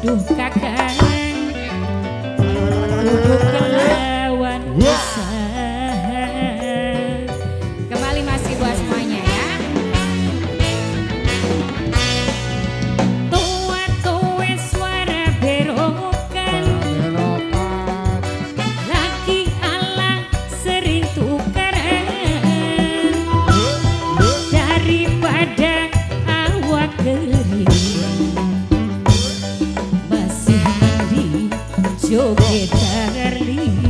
duh kakang duduk kelawan usaha. Kembali masih buat semuanya ya. Tua-tua suara berokan, laki ala sering tukaran, daripada awak kering masih mandi joget darling.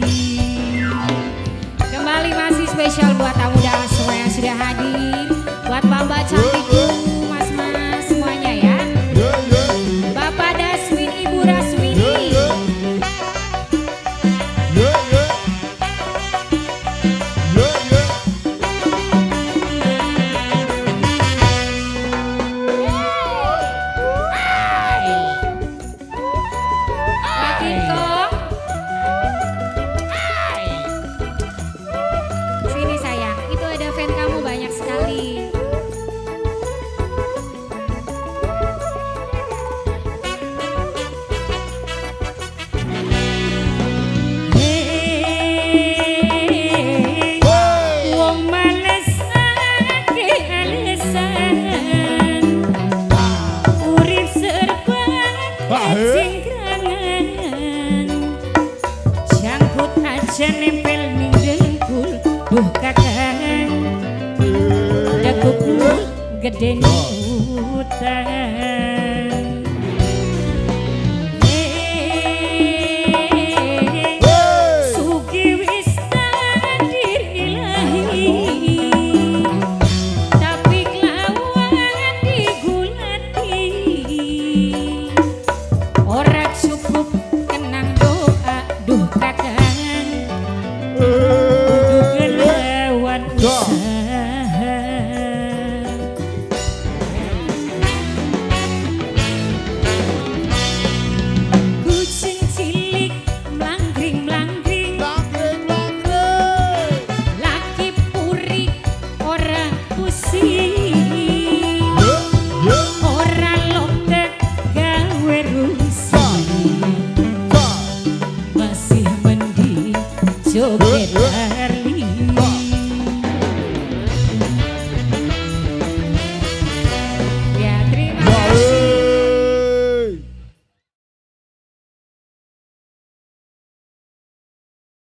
Kembali masih spesial buat tamu dan semua yang sudah hadir, buat mbak-mbak cantikku, mas-mas semuanya ya. Bapak Daswin, Ibu Raswini. Pak Kinto. Sini sayang, itu ada fan kamu banyak sekali. Hey, wong males ake alesan, urip serba cingkrangan, jangkut aja nempel ning dengkul, duh kakang dekukmu gede hutan. Hey, sugi wis takdir ilahi, tapi kelawan digulati, ora cukup